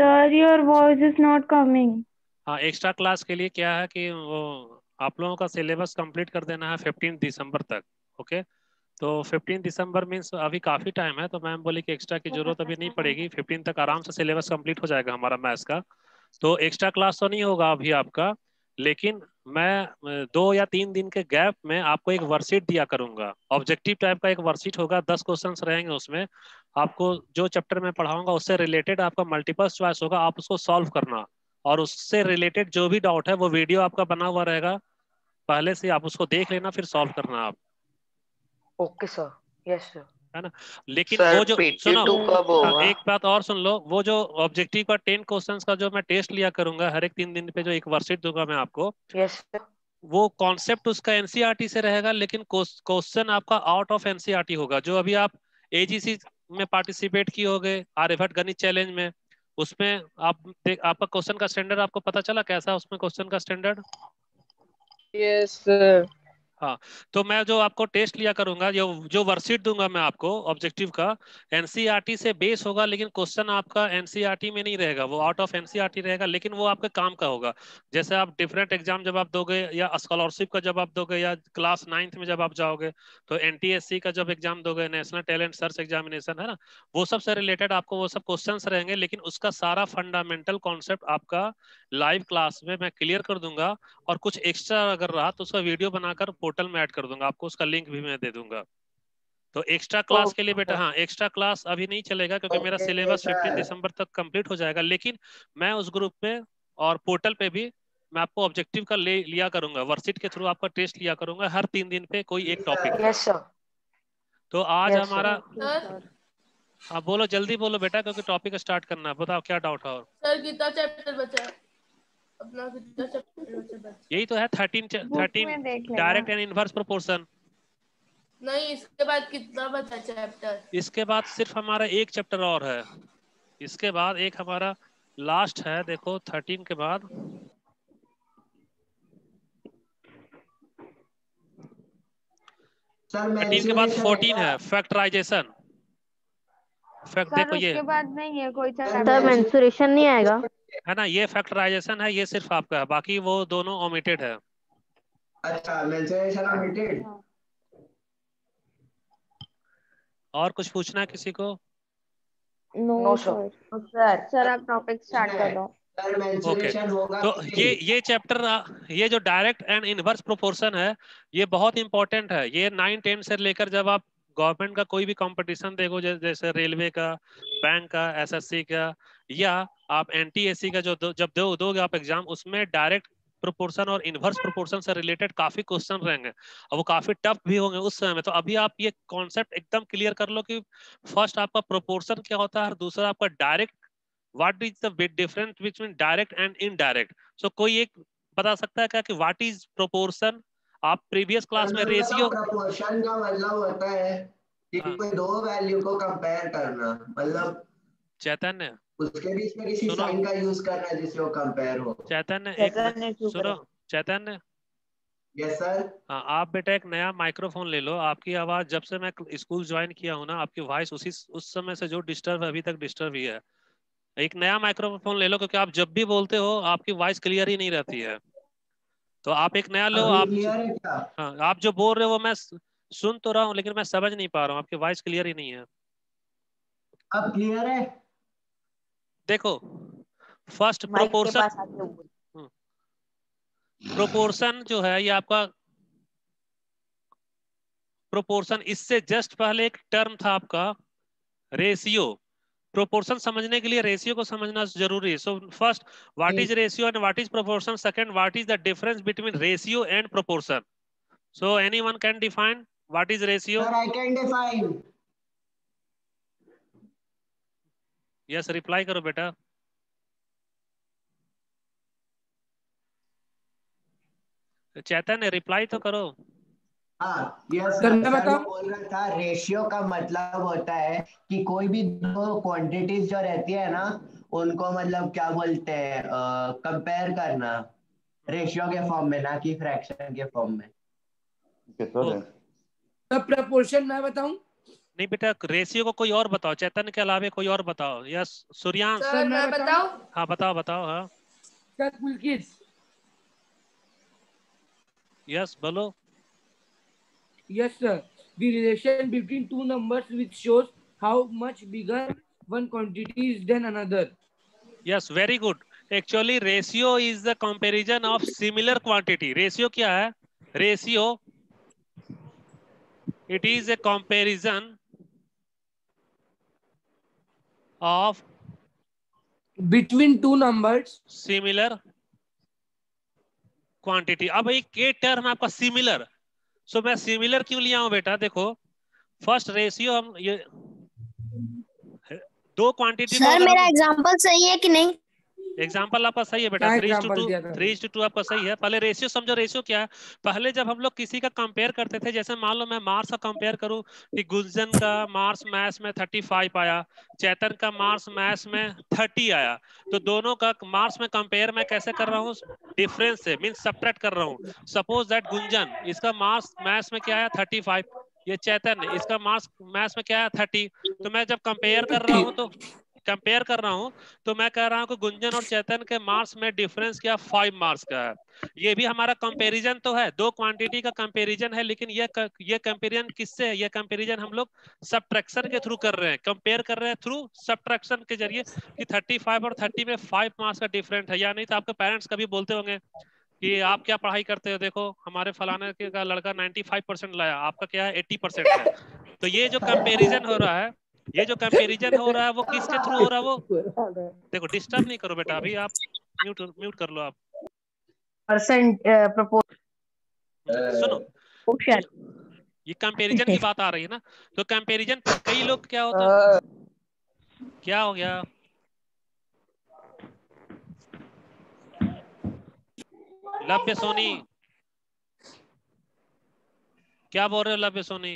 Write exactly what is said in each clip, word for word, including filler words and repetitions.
Sir, your voice is not coming. हाँ, extra class के लिए क्या है कि वो आप लोगों का सिलेबस कंप्लीट कर देना है फिफ्टीन दिसंबर तक। ओके, तो फिफ्टीन दिसंबर मीन्स अभी काफ़ी टाइम है, तो मैम बोली कि एक्स्ट्रा की जरूरत अभी नहीं पड़ेगी, फिफ्टीन तक आराम से सिलेबस कंप्लीट हो जाएगा हमारा मैथ्स का। तो एक्स्ट्रा क्लास तो नहीं होगा अभी आपका, लेकिन मैं अ, दो या तीन दिन के गैप में आपको एक वर्कशीट दिया करूंगा। ऑब्जेक्टिव टाइप का एक वर्कशीट होगा, दस क्वेश्चंस रहेंगे उसमें। आपको जो चैप्टर में पढ़ाऊंगा उससे रिलेटेड आपका मल्टीपल चॉइस होगा, आप उसको सॉल्व करना। और उससे रिलेटेड जो भी डाउट है वो वीडियो आपका बना हुआ रहेगा, पहले से आप उसको देख लेना, फिर सॉल्व करना आप। Okay sir, yes sir. है ना। लेकिन सर वो जो पीटी सुनो, टू कब हाँ होगा? एक बात और सुन लो, वो जो ऑब्जेक्टिव का टेन क्वेश्चंस का जो मैं टेस्ट लिया करूंगा हर एक तीन दिन पे, जो एक वर्कशीट दूंगा मैं आपको, यस सर। वो कॉन्सेप्ट उसका एनसीईआरटी से रहेगा, लेकिन क्वेश्चन आपका आउट ऑफ एनसीईआरटी होगा। जो अभी आप एजीसी में पार्टिसिपेट किए होगे आर्यभट्ट गणित चैलेंज में, उसमें आप देख, आपका क्वेश्चन का स्टैंडर्ड आपको पता चला कैसा उसमें क्वेश्चन का स्टैंडर्ड? Yes sir. हाँ, तो मैं जो आपको टेस्ट लिया करूंगा, जो जो वर्कशीट दूंगा मैं आपको ऑब्जेक्टिव का, एनसीईआरटी से बेस होगा, लेकिन क्वेश्चन आपका एनसीईआरटी में नहीं रहेगा, वो आउट ऑफ एनसीईआरटी रहेगा, लेकिन वो आपके काम का होगा। जैसे आप डिफरेंट एग्जाम जब आप दोगे, या स्कॉलरशिप का जब आप दोगे, या क्लास नाइन्थ में जब आप जाओगे, तो एनटीएससी का जब एग्जाम दोगे, नेशनल टैलेंट सर्च एग्जामिनेशन, है ना, वो सब से रिलेटेड आपको वो सब क्वेश्चन रहेंगे, लेकिन उसका सारा फंडामेंटल कॉन्सेप्ट आपका लाइव क्लास में मैं क्लियर कर दूंगा। और कुछ एक्स्ट्रा अगर रहा तो उसका वीडियो बनाकर पोर्टल में ऐड कर दूंगा, आपको उसका लिंक भी मैं दे दूंगा। तो एक्स्ट्रा क्लास के लिए बेटा, हाँ एक्स्ट्रा क्लास अभी नहीं चलेगा, क्योंकि मेरा सिलेबस फिफ्टीन दिसंबर तक कंप्लीट हो जाएगा। लेकिन मैं उस ग्रुप पे और पोर्टल पे भी मैं आपको ऑब्जेक्टिव का ले लिया करूंगा, वर्कशीट के थ्रू आपका टेस्ट लिया करूंगा हर तीन दिन पे कोई एक टॉपिक पे। Yes sir. तो आज Yes, हमारा, सर हाँ बोलो जल्दी बोलो बेटा, क्योंकि टॉपिक स्टार्ट करना है। बताओ क्या डाउट है और? सर कितना चैप्टर बचा है अपना? कितना चैप्टर बचा है? यही तो है थर्टीन बुक थर्टीन में देख लेना। Direct and inverse proportion. नहीं, इसके बाद कितना बचा चैप्टर? इसके बाद सिर्फ हमारा एक चैप्टर और है, इसके बाद एक हमारा लास्ट है। देखो थर्टीन के बाद थर्टीन के बाद फोर्टीन है, फैक्टराइजेशन। फैक्ट सर देखो ये उसके बाद नहीं है कोई सर चैप्टर। मेंसुरेशन नहीं आएगा? है ना, ये फैक्टराइजेशन है, ये सिर्फ आपका है, बाकी वो दोनों ओमिटेड है। अच्छा, मेंसुरेशन ओमिटेड। और कुछ पूछना है किसी को? No sir. सर सर आप टॉपिक स्टार्ट कर दो। सर ओके, मेंसुरेशन होगा तो कि ये नहीं? ये चैप्टर, ये जो डायरेक्ट एंड इनवर्स प्रोपोर्शन है, ये बहुत इंपॉर्टेंट है। ये नाइन टेन से लेकर जब आप गवर्नमेंट का कोई भी कंपटीशन देखो, जै- जैसे रेलवे का, बैंक का, एसएससी का, या आप एनटीएससी का जो दो, जब दो दोगे आप एग्जाम, उसमें डायरेक्ट प्रोपोर्शन और इनवर्स प्रोपोर्शन से रिलेटेड काफी क्वेश्चन रहेंगे, और वो काफी टफ भी होंगे उस समय में। तो अभी आप ये कॉन्सेप्ट एकदम क्लियर कर लो कि फर्स्ट आपका प्रोपोर्शन क्या होता है, और दूसरा आपका direct, what is the difference between direct and indirect. So कोई एक बता सकता है क्या कि व्हाट इज प्रोपोर्शन? आप प्रीवियस क्लास में रेशियो, प्रोपोर्शन का मतलब होता है कि कोई दो वैल्यू को कंपेयर करना, मतलब चैतन्य उसके बीच में किसी सुनो, साइन का यूज करना जिससे वो कंपेयर हो। चैतन्य एक चैतन्य चुप सुनो, रहो। Chaitanya, yes sir. हाँ आप बेटा एक नया माइक्रोफोन ले लो। आपकी आवाज जब से मैं स्कूल ज्वाइन किया हूँ ना, आपकी वॉइस उसी उस समय से जो डिस्टर्ब है अभी तक डिस्टर्ब ही है। एक नया माइक्रोफोन ले लो, क्योंकि आप जब भी बोलते हो आपकी वॉइस क्लियर ही नहीं रहती है। तो आप एक नया लो। अभी आप क्लियर है क्या? हाँ, आप जो बोल रहे हो वो मैं सुन तो रहा हूँ, लेकिन मैं समझ नहीं पा रहा हूँ, आपकी वॉइस क्लियर ही नहीं है। अब क्लियर है? देखो फर्स्ट माइक के प्रोपोर्शन, पास आके बोल। प्रोपोर्शन जो है ये आपका प्रोपोर्शन, इससे जस्ट पहले एक टर्म था आपका रेशियो। प्रोपोर्शन समझने के लिए रेशियो को समझना जरूरी है। So first what is ratio and what is proportion, second what is the difference between ratio and proportion. So anyone can define what is ratio? Sir I can define. Yes, reply करो बेटा। Chaitanya reply तो करो। हाँ yes sir sir, मैं sir मैं बताऊं? बोल रहा था रेशियो का मतलब होता है कि कोई भी दो क्वांटिटीज जो रहती है ना, उनको मतलब क्या बोलते हैं, कंपेयर करना रेशियो के फॉर्म में, ना कि फ्रैक्शन के फॉर्म में। ओ, सर प्रपोर्शन मैं बताऊं? नहीं बेटा, रेशियो को कोई और बताओ, चैतन्य के अलावा कोई और बताओ। यस सूर्यांश। सर मैं बताऊं? हाँ बताओ बताओ। हाँ सर पुलकित। यस बोलो। Yes, sir. The relation between two numbers which shows how much bigger one quantity is than another. Yes, very good. Actually, ratio is the comparison of similar quantity. Ratio क्या है? Ratio, it is a comparison of Between two numbers. similar quantity. अब एक के term आपका similar, सो मैं similar क्यों लिया हूं बेटा? देखो फर्स्ट रेशियो हम ये दो क्वांटिटी को, सर अगर मेरा हम एग्जांपल सही है कि नहीं? एग्जाम्पल आपका सही है बेटा, क्या थ्री टू example टू दिया था? थ्री टू टू आपका सही है। पहले रेशियो समझो। रेशियो क्या है? पहले जब हम लोग किसी का कंपेयर करते थे, जैसे मान लो मैं मार्क्स का कंपेयर करूं कि गुंजन का मार्क्स मैथ्स में थर्टी फाइव आया, चेतन का मार्क्स मैथ्स में थर्टी आया, तो दोनों का मार्क्स में कंपेयर मैं कैसे कर रहा हूँ? डिफरेंस से, मीन सब्ट्रैक्ट कर रहा हूँ। सपोज दैट गुंजन, इसका मार्क्स मैथ्स में क्या आया? Thirty five. ये चेतन, इसका मार्क्स मैथ्स में क्या आया? थर्टी। तो मैं जब कंपेयर कर रहा हूँ तो कंपेयर कर रहा हूं तो मैं कह रहा हूं कि गुंजन और चेतन के मार्क्स में डिफरेंस क्या? फाइव मार्क्स का है। ये भी हमारा कंपैरिजन तो है, दो क्वांटिटी का कंपैरिजन है, लेकिन ये ये कंपैरिजन किससे है? ये कंपैरिजन हम लोग सब्ट्रैक्शन के थ्रू कर रहे हैं, कंपेयर कर रहे हैं थ्रू सब्ट्रैक्शन के जरिए कि थर्टी फाइव और थर्टी में फाइव मार्क्स का डिफरेंट है या नहीं। तो आपके पेरेंट्स कभी बोलते होंगे कि आप क्या पढ़ाई करते हो, देखो हमारे फलाने का लड़का नाइन्टी फाइव परसेंट लाया, आपका क्या है? एटी परसेंट है। तो ये जो कंपैरिजन हो रहा है, ये जो कंपैरिजन हो रहा है वो किसके थ्रू हो रहा है? वो देखो, डिस्टर्ब नहीं करो बेटा, अभी आप म्यूट म्यूट कर लो आप। परसेंट सुनो, ये कंपैरिजन की बात आ रही है ना, तो कंपैरिजन कई लोग क्या होता है, क्या हो गया? लव्य सोनी, क्या बोल रहे हो लव्य सोनी?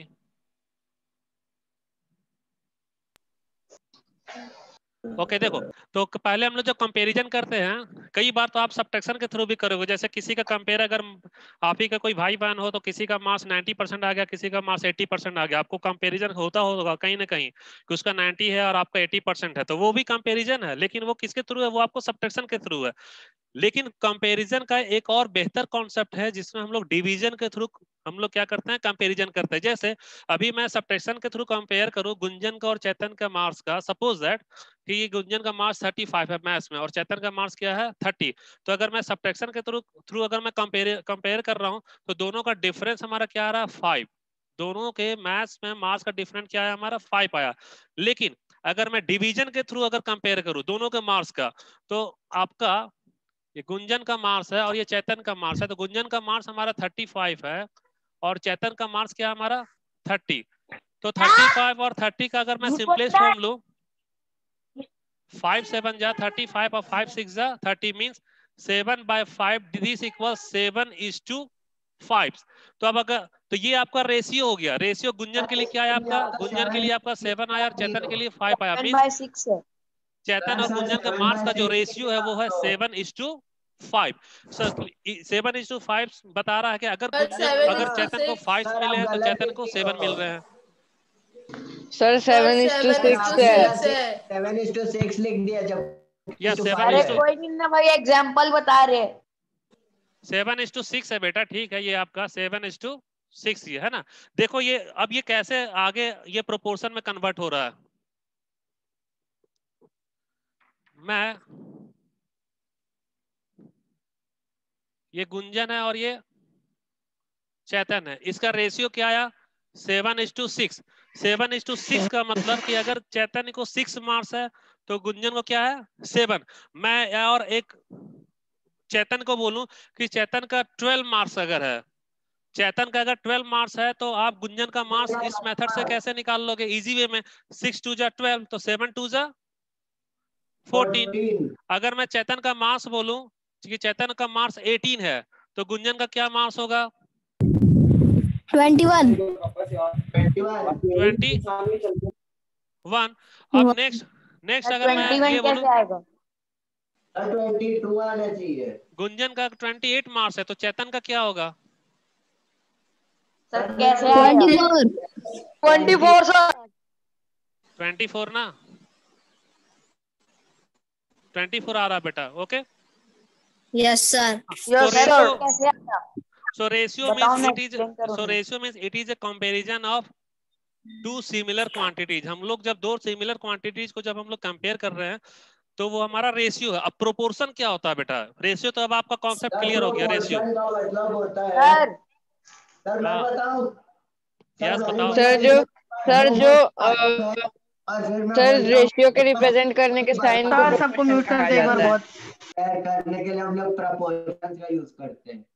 ओके okay, देखो, तो पहले हम लोग जो कंपैरिजन करते हैं, कई बार तो आप सब्ट्रैक्शन के थ्रू भी करोगे। जैसे किसी का कंपेयर, अगर आप ही का कोई भाई बहन हो तो किसी का मार्क्स नाइन्टी परसेंट आ गया, किसी का मार्क्स एटी परसेंट आ गया, आपको कंपैरिजन होता होगा कहीं ना कहीं कि उसका नाइन्टी है और आपका एटी परसेंट है, तो वो भी कंपैरिजन है, लेकिन वो किसके थ्रू है? वो आपको सब्ट्रैक्शन के थ्रू है। लेकिन कंपैरिजन का एक और बेहतर कॉन्सेप्ट है जिसमें हम लोग डिवीजन के थ्रू हम लोग क्या करते हैं? कंपैरिजन करते हैं। जैसे अभी मैं सब्ट्रैक्शन के थ्रू कंपेयर करूं गुंजन का और चेतन का मार्क्स का, सपोज दैट कि गुंजन का मार्क्स थर्टी फाइव है मैथ्स में और चेतन का मार्क्स क्या है? थर्टी। तो अगर मैं सब्ट्रैक्शन के थ्रू थ्रू अगर मैं कंपेयर कंपेयर कर रहा हूं तो दोनों का डिफरेंस हमारा क्या आ रहा है? फाइव। दोनों के मैथ्स में मार्क्स का डिफरेंस क्या है हमारा? फाइव आया। लेकिन अगर मैं डिवीजन के थ्रू अगर कंपेयर करूं दोनों के मार्क्स का, तो आपका ये गुंजन का मार्क्स है और ये चेतन का मार्क्स है, तो गुंजन का मार्क्स हमारा थर्टी फाइव है और चेतन का मार्क्स क्या हमारा? थर्टी। तो थर्टी फाइव और थर्टी का अगर मैं सिंपलेस्ट फॉर्म लूं, फाइव सेवन जा थर्टी फाइव और फाइव सिक्स जा thirty, means seven by five, this equal seven is to five. तो अब अगर तो ये आपका रेशियो हो गया। रेशियो गुंजन के लिए क्या है आपका? गुंजन के लिए आपका सेवन आया और चेतन के लिए फाइव आया, मींस चेतन और गुंजन के मार्क्स का जो रेशियो है वो है seven is to five. Seven is to five बता रहा है कि अगर गुंजन अगर चेतन को फाइव मिले हैं तो चेतन को सेवन मिल रहे हैं। Sir seven is to six है। सेवन इज टू सिक्स लिख दिया जब। या सेवन अरे इज टू कोई नहीं ना भाई, एग्जाम्पल बता रहे। सेवन इज टू सिक्स है बेटा, ठीक है, ये आपका सेवन इज टू सिक्स ये है ना। देखो ये अब ये कैसे आगे ये प्रोपोर्शन में कन्वर्ट हो रहा है। मैं ये गुंजन है और ये चेतन है, इसका रेशियो क्या आया? Seven is to six. Seven is to six का मतलब कि अगर चेतन को सिक्स मार्क्स है तो गुंजन को क्या है? सेवन। मैं और एक चेतन को बोलूं कि चेतन का ट्वेल्व मार्क्स अगर है, चेतन का अगर ट्वेल्व मार्क्स है तो आप गुंजन का मार्क्स इस मेथड से कैसे निकाल लोगे? इजी वे में, सिक्स टू जा ट्वेल्व, तो सेवन टू जा फोर्टीन। अगर मैं चेतन का मार्क्स बोलूं कि चेतन का मार्क्स एटीन है तो गुंजन का क्या मार्क्स होगा? Twenty one. Twenty one. अब नेक्स्ट नेक्स्ट अगर मैं ये बोलूं ट्वेंटी टू आना चाहिए। गुंजन का ट्वेंटी एट मार्क्स है तो चेतन का क्या होगा? सर कैसे twenty four. Twenty four sir. Twenty four ना, ट्वेंटी फोर आ रहा बेटा, okay. Yes sir. So yes sir ratio, कैसे आया? so ratio बताओ means ना, it is, explain करो so ना। ratio means it is a comparison of two similar quantities। हम लोग जब दो सिमिलर क्वांटिटीज को जब हम लोग कंपेयर कर रहे हैं तो वो हमारा रेशियो है। अब प्रोपोर्शन क्या होता है बेटा? रेशियो तो अब आपका कॉन्सेप्ट क्लियर हो गया। रेशियो Proportion का मतलब होता है सर सर मैं हाँ बताऊं यस सर बताओ। सर जो सर जो अ, और फिर मैं सर बोलता हूँ रेशियो के रिप्रेजेंट करने के साइन को सर सबको म्यूट कर दो एक बार बहुत। compare करने के लिए हम लोग प्रपोर्शन का यूज करते हैं।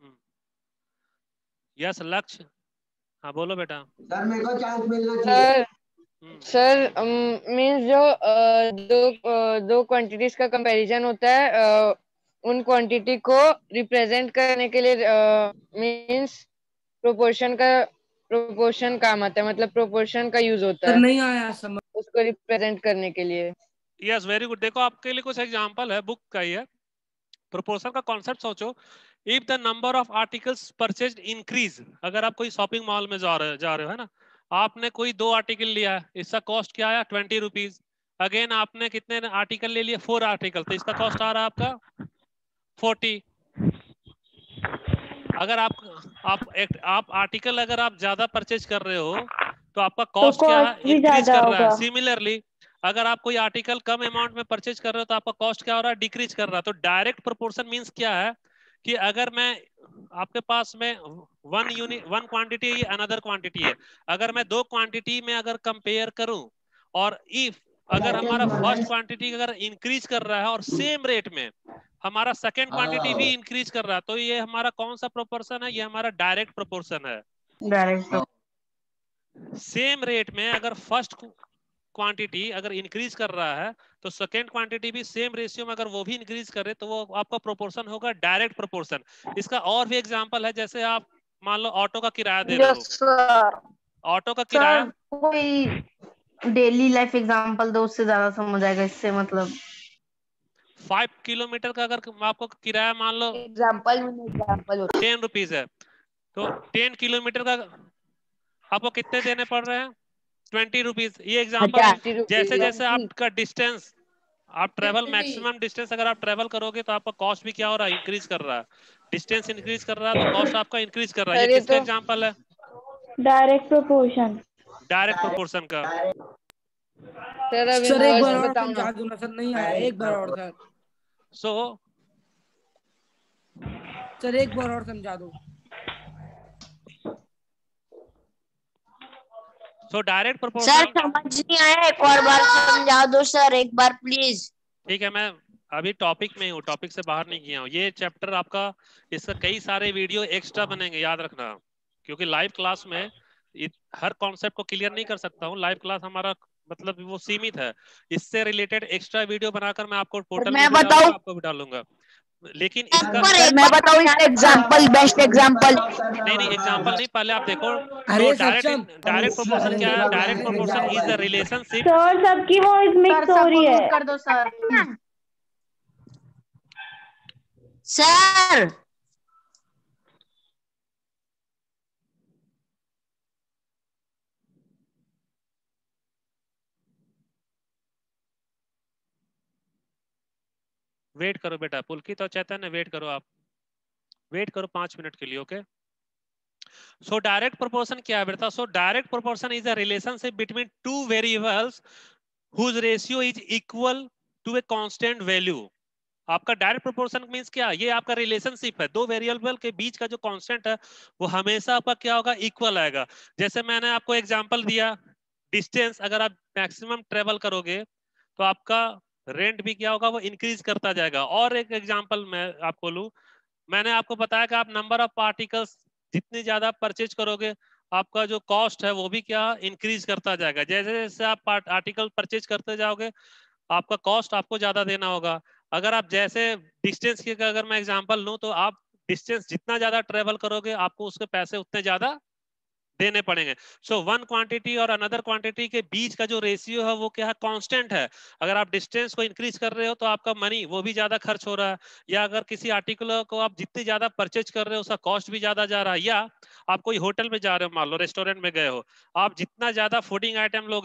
यस लक्ष्य, हाँ बोलो बेटा। सर मेरे को चांस मिलना चाहिए। सर सर मीन्स जो अ, दो अ, दो क्वांटिटीज का कंपैरिजन होता है, अ, उन क्वांटिटी को रिप्रेजेंट करने के लिए मीन्स प्रोपोर्शन का प्रोपोर्शन काम आता है, मतलब प्रोपोर्शन का यूज होता सर है नहीं आया समझ। उसको रिप्रेजेंट करने के लिए। Yes very good. देखो आपके लिए कुछ एग्जांपल है, बुक का ही है। प्रोपोर्शन का कॉन्सेप्ट सोचो। If the number of articles purchased increase, अगर आप कोई शॉपिंग मॉल में जा रहे जा रहे हो है ना, आपने कोई दो आर्टिकल लिया, इसका कॉस्ट क्या आया? Twenty rupees. अगेन आपने कितने आर्टिकल ले लिए? फोर आर्टिकल, तो इसका कॉस्ट आ रहा है आपका फोर्टी। अगर आप आप एक आप आर्टिकल अगर आप ज्यादा परचेज कर रहे हो तो आपका कॉस्ट तो क्या है? cost भी इंक्रीज ज्यादा कर रहा है। होगा। सिमिलरली अगर आप कोई आर्टिकल कम अमाउंट में परचेज कर रहे हो तो आपका कॉस्ट क्या हो रहा है? डिक्रीज कर रहा है। तो डायरेक्ट प्रोपोर्शन मींस क्या है कि अगर मैं आपके पास में वन यूनिट वन क्वांटिटी है, अनदर क्वांटिटी है, अगर मैं दो क्वांटिटी में अगर कंपेयर करूं और इफ अगर हमारा फर्स्ट क्वांटिटी अगर इंक्रीज कर रहा है और सेम रेट में हमारा सेकेंड क्वांटिटी भी इंक्रीज कर रहा है, तो ये हमारा कौन सा प्रोपोर्शन है? ये हमारा डायरेक्ट प्रोपोर्शन है। डायरेक्ट सेम रेट में अगर फर्स्ट क्वांटिटी अगर इंक्रीज कर रहा है तो सेकेंड क्वांटिटी भी सेम रेशियो में अगर वो भी इंक्रीज करे तो वो आपका प्रोपोर्शन होगा डायरेक्ट प्रोपोर्शन। इसका और भी एग्जांपल है, जैसे आप मान लो ऑटो का किराया दे रहे हो। Yes sir. ऑटो का किराया सर कोई डेली लाइफ एग्जांपल दो, उससे ज्यादा समझ आएगा इससे। मतलब फाइव किलोमीटर का अगर आपको किराया मान लो एग्जांपल में एग्जांपल टेन रुपीज है, तो टेन किलोमीटर का आपको कितने देने पड़ रहे हैं? Twenty rupees. ये एग्जांपल है। जैसे जैसे आपका डिस्टेंस आप ट्रेवल मैक्सिमम डिस्टेंस अगर आप ट्रेवल करोगे तो आपका कॉस्ट भी क्या हो रहा है? इंक्रीज कर रहा है। डिस्टेंस इंक्रीज कर रहा है तो कॉस्ट आपका इंक्रीज कर रहा है। ये सर ये किसका तो एग्जांपल है? Direct proportion. डायरेक्ट प्रोपोर्शन का। सर अब सर एक इनवर्स बार और बताओ ना। समझा दो ना सर, नहीं आया। एक बार और सर सो सर एक बार और समझा दो। So direct sir proportion. समझ नहीं आया, एक और बार समझा दो सर, एक बार प्लीज। ठीक है, मैं अभी टॉपिक में हूँ, टॉपिक से बाहर नहीं किया हूँ। ये चैप्टर आपका, इसका कई सारे वीडियो एक्स्ट्रा बनेंगे, याद रखना। क्योंकि लाइव क्लास में इत- हर कॉन्सेप्ट को क्लियर नहीं कर सकता हूँ। लाइव क्लास हमारा मतलब वो सीमित है। इससे रिलेटेड एक्स्ट्रा वीडियो बनाकर मैं आपको पोर्टल में मैं भी डालूंगा, बताऊं? आपको भी डालूंगा। लेकिन एक इसका बार सर एक मैं बार बताऊं इसका एग्जांपल, बेस्ट एग्जांपल। नहीं नहीं एग्जांपल नहीं, पहले आप देखो। तो अरे डायरेक्ट सक्षम डायरेक्ट प्रोपोर्शन क्या है? Direct proportion is the relationship. Sir सबकी वॉइस मिक्स हो रही है। कर दो सर। सर वेट करो बेटा, पुलकित और चैतन्य वेट करो, आप वेट करो पांच मिनट के लिए, ओके। सो डायरेक्ट प्रोपोर्शन क्या है बेटा? So direct proportion is a relationship between two variables whose ratio is equal to a constant value. आपका डायरेक्ट प्रोपोर्शन मींस क्या? ये आपका रिलेशनशिप है, दो वेरिएबल के बीच का जो कांस्टेंट है वो हमेशा आपका क्या होगा? इक्वल आएगा। जैसे मैंने आपको एग्जांपल दिया, डिस्टेंस अगर आप मैक्सिमम ट्रेवल करोगे तो आपका रेंट भी क्या होगा? वो इंक्रीज करता जाएगा। और एक एग्जांपल मैं आपको लूं, मैंने आपको बताया कि आप नंबर ऑफ पार्टिकल्स जितनी ज्यादा परचेज करोगे आपका जो कॉस्ट है वो भी क्या इंक्रीज करता जाएगा। जैसे जैसे आप आर्टिकल परचेज करते जाओगे आपका कॉस्ट आपको ज्यादा देना होगा। अगर आप जैसे डिस्टेंस की अगर मैं एग्जांपल लूं तो आप डिस्टेंस जितना ज्यादा ट्रेवल करोगे आपको उसके पैसे उतने ज्यादा देने पड़ेंगे। सो वन क्वांटिटी और अनदर क्वांटिटी के बीच का जो रेशियो है वो क्या है? कांस्टेंट है। अगर आप डिस्टेंस को इंक्रीज कर रहे हो तो आपका मनी वो भी ज्यादा खर्च हो रहा है, या अगर किसी आर्टिकल को आप जितनी ज्यादा परचेज कर रहे हो उसका कॉस्ट भी ज्यादा जा रहा है। या आप कोई होटल में जा रहे हो, मान लो रेस्टोरेंट में गए हो, आप जितना ज्यादा फूडिंग आइटम लोगे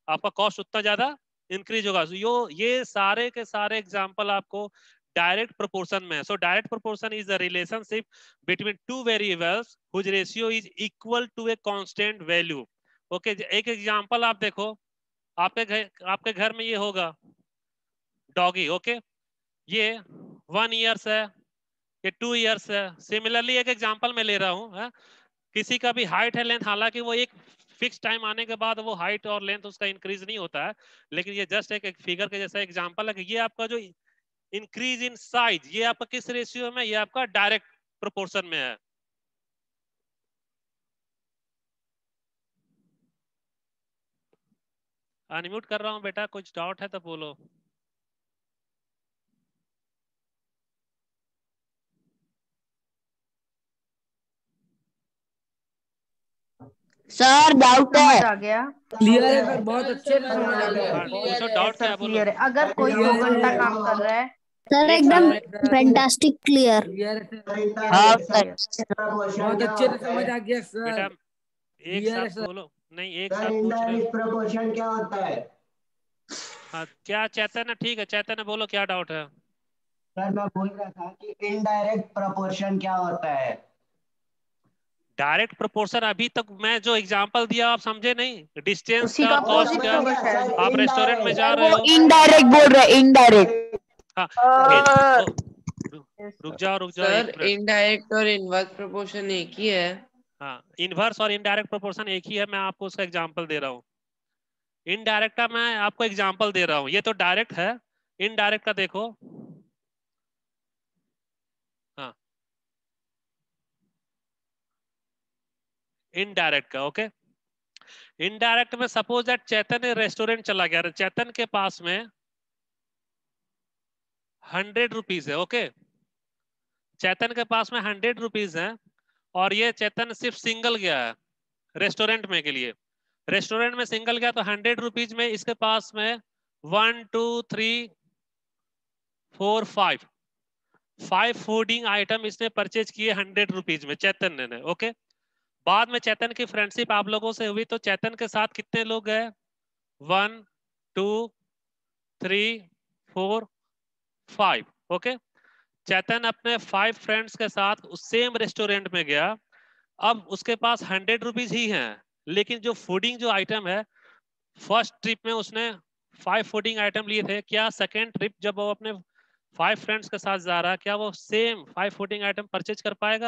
आपका कॉस्ट उतना ज्यादा इंक्रीज होगा। so, यो ये सारे के सारे एग्जांपल आपको डायरेक्ट प्रोपोर्शन में है। So direct proportion is the relationship between two variables whose ratio is equal to a constant value. Okay, एक एग्जांपल आप देखो, आपके घर आपके घर में ये होगा डॉगी। ओके, ये वन ईयर्स है, ये टू ईयर्स है। सिमिलरली एक एग्जांपल मैं ले रहा हूँ है? किसी का भी हाइट है, लेंथ, हालांकि वो एक फिक्स टाइम आने के बाद वो हाइट और लेंथ उसका इंक्रीज नहीं होता है, लेकिन ये जस्ट एक, एक फिगर के जैसा एग्जांपल है कि ये आपका जो इंक्रीज इन साइज ये आपका किस रेशियो में, ये आपका डायरेक्ट प्रोपोर्शन में है। अनम्यूट कर रहा हूं बेटा, कुछ डाउट है तो बोलो। सर डाउट समझ है। आ गया। क्लियर है सर, बहुत अच्छे से समझ समझ आ आ गया गया, हाँ, सर। क्लियर पूछो है डाउट क्या है, सर बोलो। क्लियर है। अगर कोई दो Clear है घंटा सर। काम कर रहा है, सर एक एकदम साथ फैंटास्टिक क्लियर। क्लियर है सर, हाँ सर सर। प्रपोर्शन बहुत क्या अच्छे से होता समझ है? आ गया बेटा सर। एक क्लियर है साथ सर। बोलो, नहीं एक सर साथ पूछ रहे हो। इनडायरेक्ट प्रपोर्शन क्या होता है? हाँ, क्या चैतन्य, ठीक है चैतन्य बोलो क्या डाउट है। सर मैं बोल रहा था कि इनडायरेक्ट प्रपोर्शन क्या होता है? डायरेक्ट प्रोपोर्शन अभी तक मैं जो एग्जांपल दिया आप समझे नहीं, डिस्टेंस उसी का, का वो कॉस्ट अपोजिट का। समझ होगा गया शायद। सर, आप रेस्टोरेंट में इनडायरेक्ट। जा सर रहे वो हो, इनडायरेक्ट बोल रहे हैं, इनडायरेक्ट। हाँ इन, सर ओ, रु- रुक जाओ रुक जाओ सर एक मिनट। इनडायरेक्ट और इनवर्स प्रोपोर्शन एक ही है। हाँ, इनवर्स और इनडायरेक्ट प्रोपोर्शन एक ही है, मैं आपको उसका एग्जांपल दे रहा हूँ। इनडायरेक्ट का मैं आपको एग्जांपल दे रहा हूँ, ये तो डायरेक्ट है। इनडायरेक्ट का देखो, हाँ इनडायरेक्ट का। ओके, इनडायरेक्ट में सपोज दैट चैतन्य रेस्टोरेंट चला गया, चैतन के पास में हंड्रेड रुपीज है। ओके, चैतन के पास में हंड्रेड रुपीज है और ये चैतन सिर्फ सिंगल गया है रेस्टोरेंट में के लिए। रेस्टोरेंट में सिंगल गया तो हंड्रेड रुपीज में इसके पास में one two three four five five fooding item इसने परचेज किए हंड्रेड रुपीज में चैतन्य ने। ओके, बाद में चैतन की फ्रेंडशिप आप लोगों से हुई तो चैतन के साथ कितने लोग गए, one two three four five. Okay, Chaitan अपने फाइव फ्रेंड्स के साथ उस सेम रेस्टोरेंट में गया। अब उसके पास हंड्रेड रुपीज ही हैं, लेकिन जो फूडिंग जो आइटम है, फर्स्ट ट्रिप में उसने फाइव फूडिंग आइटम लिए थे, क्या सेकेंड ट्रिप जब वो अपने फाइव फ्रेंड्स के साथ जा रहा है, क्या वो same five fooding item purchase कर पाएगा?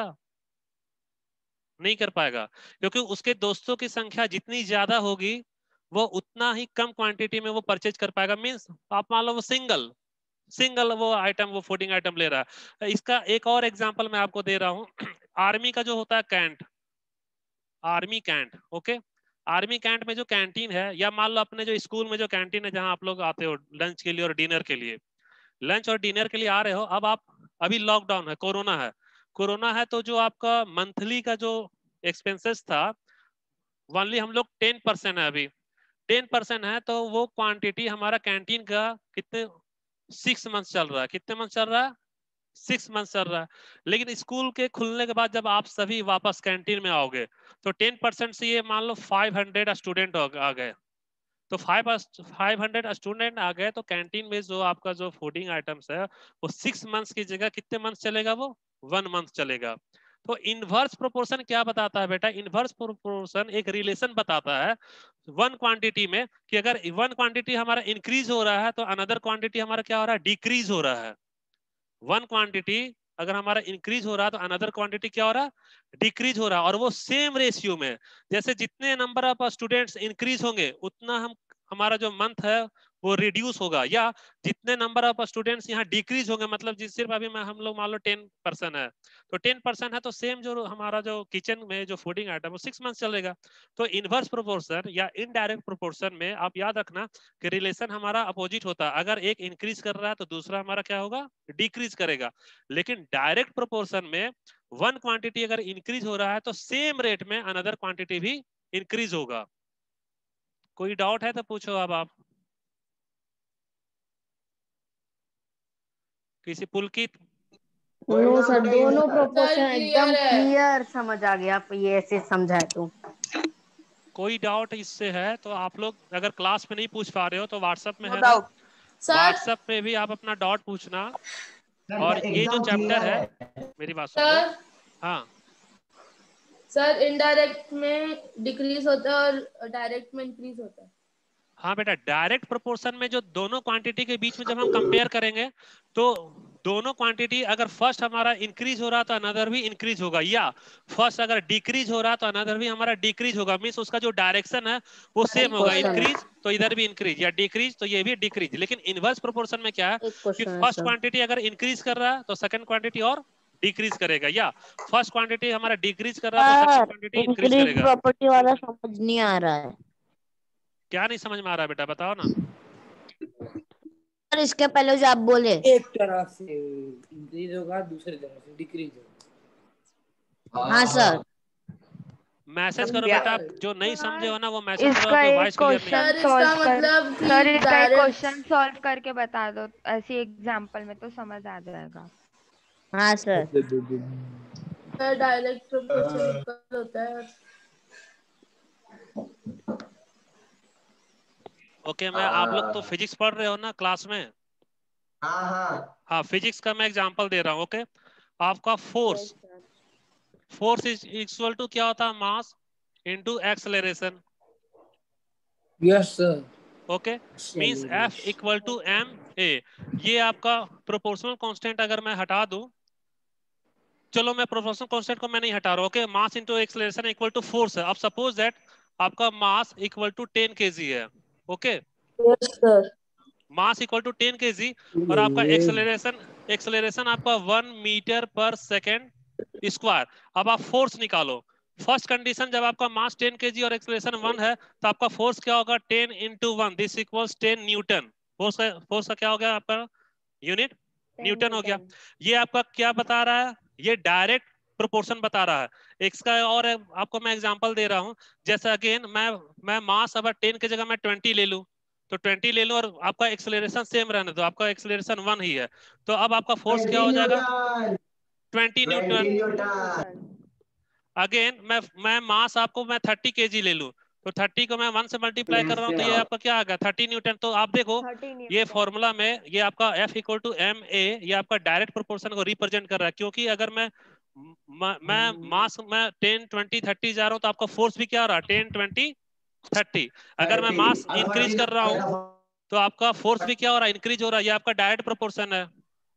नहीं कर पाएगा, क्योंकि उसके दोस्तों की संख्या जितनी ज्यादा होगी वो उतना ही कम क्वांटिटी में वो परचेज कर पाएगा। मींस आप मान लो वो सिंगल सिंगल वो आइटम, वो फूडिंग आइटम ले रहा है। इसका एक और एग्जांपल मैं आपको दे रहा हूँ। आर्मी का जो होता है cantt, army cantt. Okay, army cantt में जो कैंटीन है, या मान लो अपने जो स्कूल में जो कैंटीन है जहां आप लोग आते हो लंच के लिए और डिनर के लिए, लंच और डिनर के लिए आ रहे हो। अब आप, अभी लॉकडाउन है, कोरोना है, कोरोना है तो जो आपका मंथली का जो एक्सपेंसेस था, ओनली हम लोग टेन परसेंट है अभी, टेन परसेंट है, तो वो क्वांटिटी हमारा कैंटीन का कितने सिक्स मंथ चल रहा है, कितने मंथ चल रहा है, सिक्स मंथ चल रहा है। लेकिन स्कूल के खुलने के बाद जब आप सभी वापस कैंटीन में आओगे तो टेन परसेंट से ये मान लो फाइव हंड्रेड स्टूडेंट आ गए। तो फाइव फाइव हंड्रेड स्टूडेंट आ गए तो कैंटीन में जो आपका जो फूडिंग आइटम्स है वो सिक्स मंथ्स की जगह कितने मंथ चलेगा, वो वन मंथ चलेगा। तो इनवर्स प्रोपोर्शन क्या बताता है बेटा, इनवर्स प्रोपोर्शन एक रिलेशन बताता है वन क्वांटिटी में, कि अगर वन क्वांटिटी हमारा इंक्रीज हो रहा है तो अनदर क्वांटिटी हमारा क्या हो रहा है, डिक्रीज हो रहा है। वन क्वांटिटी अगर हमारा इंक्रीज हो रहा है तो अनदर क्वांटिटी क्या हो रहा है, डिक्रीज हो रहा है। और वो सेम रेशियो में, जैसे जितने नंबर ऑफ स्टूडेंट्स इंक्रीज होंगे उतना हम हमारा जो मंथ है वो रिड्यूस होगा, या जितने नंबर ऑफ स्टूडेंट्स यहाँ डिक्रीज होंगे, मतलब जिस सिर्फ अभी मैं हम लोग मान लो टेन परसेंट है, तो टेन परसेंट है तो सेम जो हमारा जो किचन में जो फूडिंग आइटम वो सिक्स मंथ चलेगा। तो इनवर्स प्रोपोर्शन या इनडायरेक्ट प्रोपोर्शन में आप याद रखना कि रिलेशन हमारा अपोजिट होता है, अगर एक इंक्रीज कर रहा है तो दूसरा हमारा क्या होगा, डिक्रीज करेगा। लेकिन डायरेक्ट प्रोपोर्शन में वन क्वांटिटी अगर इंक्रीज हो रहा है तो सेम रेट में अनदर क्वांटिटी भी इंक्रीज होगा। कोई डाउट है तो पूछो अब आप। किसी पुलकित? नो सर, दोनों सर प्रोपोर्शन एकदम क्लियर है। क्लियर समझ आ गया, आप ये ऐसे समझाए तो। कोई डाउट इससे है तो आप लोग अगर क्लास में नहीं पूछ पा रहे हो तो व्हाट्सएप में नो है ना, डाउट सर। व्हाट्सएप पे भी आप अपना डाउट पूछना। और ये जो एकदम चैप्टर क्लियर है, है। मेरी बात सुन लो। सर हाँ सर इनडायरेक्ट में डिक्रीज होता है और डायरेक्ट में इंक्रीज होता है। हाँ बेटा, डायरेक्ट प्रोपोर्शन में जो दोनों क्वांटिटी के बीच में जब हम कंपेयर करेंगे तो दोनों क्वांटिटी अगर फर्स्ट हमारा इंक्रीज हो रहा तो अनदर भी इंक्रीज होगा, या फर्स्ट अगर डिक्रीज हो रहा तो अनदर भी हमारा डिक्रीज होगा। मींस उसका जो डायरेक्शन है वो सेम होगा, इंक्रीज तो इधर भी इंक्रीज या डिक्रीज तो ये भी डिक्रीज। लेकिन इनवर्स प्रोपोर्शन में क्या है एक कि क्वेश्चन है फर्स्ट सर। क्वांटिटी अगर इंक्रीज कर रहा है तो सेकंड क्वांटिटी और डिक्रीज करेगा, या फर्स्ट क्वांटिटी हमारा डिक्रीज कर रहा है तो सेकंड क्वांटिटी इंक्रीज इंक्रीज करेगा। प्रॉपर्टी वाला समझ नहीं आ रहा है क्या नहीं समझ में आ रहा है बेटा, बताओ ना। सर। इसके पहले जो आप बोले एक तरह से इंक्रीज होगा, दूसरी तरह से डिक्रीज होगा। हाँ सर। मैसेज करो बेटा, आप जो नहीं समझे हो ना वो मैसेज करो, इसका आपकी एक वॉइस क्लियर नहीं है। क्वेश्चन सर इसका सॉल्व कर मतलब कि सर इसका एक डायरेक्ट क्वेश्चन सॉल्व करके बता दो, ऐसी एग्जांपल में तो समझ आ जाएगा। हाँ सर। डायरेक्ट प्रोपोर्शनल होता है। ओके मैं आप लोग तो फिजिक्स पढ़ रहे हो ना क्लास में। हाँ हाँ हाँ फिजिक्स का मैं एग्जांपल दे रहा हूँ। ओके आपका force force is equal to क्या होता है, mass into acceleration. Yes sir. Okay means F equal to M A. ये आपका प्रोपोर्शनल कांस्टेंट अगर मैं हटा दूं, चलो मैं प्रोपोर्शनल कांस्टेंट को मैं नहीं हटा रहा हूं। Okay mass into acceleration equal to force है। अब सपोज दैट आपका mass equal to ten kg है। Okay yes sir. Mass equal to ten kg और आपका एक्सेलरेशन एक्सेलरेशन आपका वन मीटर पर सेकेंड स्क्वायर। अब आप फोर्स निकालो। फर्स्ट कंडीशन जब आपका मास टेन केजी और एक्सेलरेशन वन है तो आपका फोर्स क्या होगा, ten into one this equals ten newton. Force का फोर्स का क्या हो गया आपका यूनिट, न्यूटन हो गया। ये आपका क्या बता रहा है, ये डायरेक्ट प्रोपोर्शन बता रहा है। एक का और आपको मैं एग्जांपल दे रहा हूं, जैसे अगेन मैं मैं मास अगर टेन की जगह मैं ट्वेंटी ले लूं तो ट्वेंटी ले लो और आपका एक्सेलरेशन सेम रहने दो, आपका एक्सेलरेशन वन ही है तो अब आपका फोर्स क्या हो जाएगा, ट्वेंटी न्यूटन। अगेन मैं मैं मास आपको मैं थर्टी केजी ले लूं तो थर्टी को मैं वन से मल्टीप्लाई कर रहा हूं तो ये आपका क्या आ गया, थर्टी न्यूटन। तो आप देखो ये फॉर्मूला में ये आपका F equal to M A, ये आपका डायरेक्ट प्रोपोर्शन को रिप्रेजेंट कर रहा है। क्योंकि अगर मैं म, मैं मास मैं टेन ट्वेंटी थर्टी जा रहा हूं तो आपका फोर्स भी क्या आ रहा है, टेन ट्वेंटी थर्टी। अगर मैं मास इंक्रीज कर रहा हूं तो आपका फोर्स भी क्या हो रहा है, इंक्रीज हो रहा है। ये आपका डायरेक्ट प्रोपोर्शन है।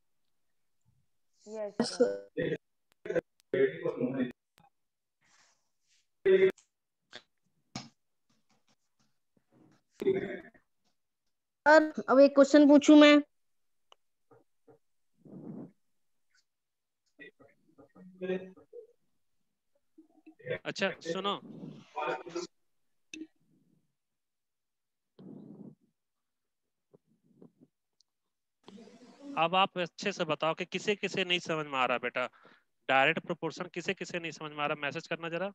सर अब एक क्वेश्चन पूछूं मैं। अच्छा सुनो, अब आप अच्छे से बताओ कि किसे किसे नहीं समझ में आ रहा बेटा, डायरेक्ट प्रोपोर्शन किसे किसे नहीं समझ में आ रहा, मैसेज करना जरा।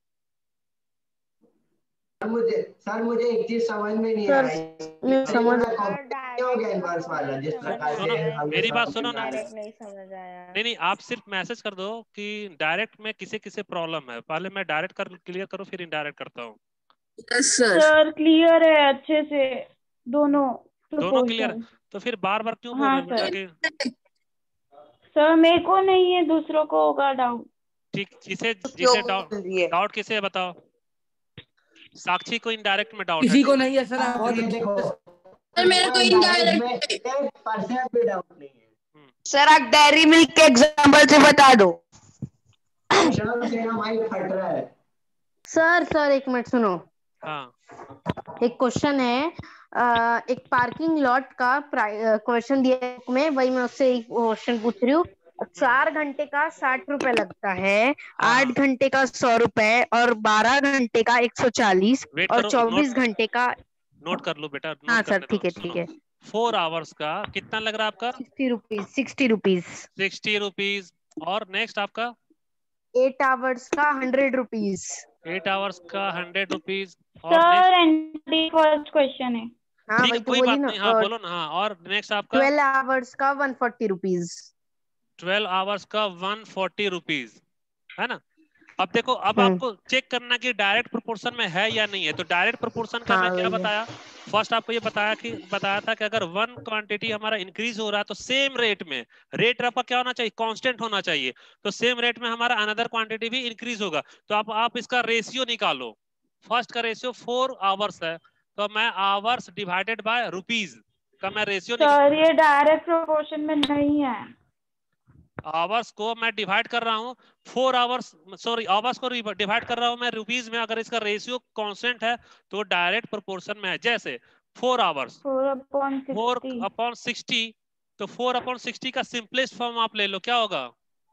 मुझे सर मुझे एक चीज समझ में नहीं सर आई, मैं समझ हो गया इनवर्स वाला जिस प्रकार सुनो से हम मेरी बात सुनो ना, नहीं समझ आया। नहीं नहीं आप सिर्फ मैसेज कर दो कि डायरेक्ट में किसे किसे प्रॉब्लम है। पहले मैं डायरेक्ट कर क्लियर करूं फिर इनडायरेक्ट करता हूँ। सर क्लियर है अच्छे से दोनों दोनों क्लियर है proportion। तो फिर बार बार क्यों बोल हाँ रहे हो बेटा सर। कि सर मेरे को नहीं है, दूसरों को होगा डाउट। ठीक, जिसे जिसे डाउट डाउट किसे है बताओ। साक्षी को इनडायरेक्ट में डाउट है, किसी को ठीक? नहीं है सर। आप बहुत ये देखो सर मेरे को इनडायरेक्ट में इनडायरेक्ट एक परसेंट भी डाउट नहीं है। सर आप डेयरी मिल्क के एग्जांपल से बता दो। शर्म से ना माइक फट रहा है। सर सर एक मिनट सुनो। हाँ एक क्वेश्चन है, अ, एक पार्किंग लॉट का क्वेश्चन दिया है में, वही मैं उससे एक क्वेश्चन पूछ रही हूँ। चार घंटे का साठ रुपए लगता है, आठ घंटे का सौ रुपए और बारह घंटे का एक सौ चालीस वेट और करो, चौबीस नोट घंटे का। नोट कर लो बेटा, नोट हाँ सर करने दो। ठीक है ठीक सुनो है। फोर आवर्स का कितना लग रहा है आपका, sixty rupees sixty rupees sixty rupees. और नेक्स्ट आपका एट आवर्स का हंड्रेड रुपीज। एट आवर्स का हंड्रेड रुपीज। और sir next and first question है। हाँ ठीक है वही तो कोई बोली बात ना। नहीं, हाँ बोलो ना। हाँ और नेक्स्ट आपका ट्वेल्व आवर्स का one forty rupees. Twelve hours का वन फोर्टी रुपीज है ना। अब देखो, अब आपको चेक करना कि डायरेक्ट प्रोपोर्शन में है या नहीं है। तो डायरेक्ट प्रोपोर्शन का मैं क्या बताया, फर्स्ट आपको ये बताया कि बताया था कि अगर वन क्वांटिटी हमारा इंक्रीज हो रहा है तो सेम रेट में, रेट आपका क्या होना चाहिए, कांस्टेंट होना चाहिए। तो सेम रेट में हमारा अनदर क्वांटिटी भी इंक्रीज होगा। तो आप आप इसका रेशियो निकालो। फर्स्ट का रेशियो फोर आवर्स है, तो मैं आवर्स डिवाइडेड बाय रुपीज का मैं रेशियो सर ये डायरेक्ट प्रोपोर्शन में नहीं है। आवर्स को मैं डिवाइड कर रहा हूँ फोर आवर्स, सॉरी आवर्स को डिवाइड कर रहा हूँ मैं रुपीज में। अगर इसका रेशियो कांस्टेंट है तो डायरेक्ट प्रोपोर्शन में है। जैसे four hours four upon four upon sixty, तो फोर अपॉन सिक्सटी का सिंपलेस्ट फॉर्म आप ले लो, क्या होगा,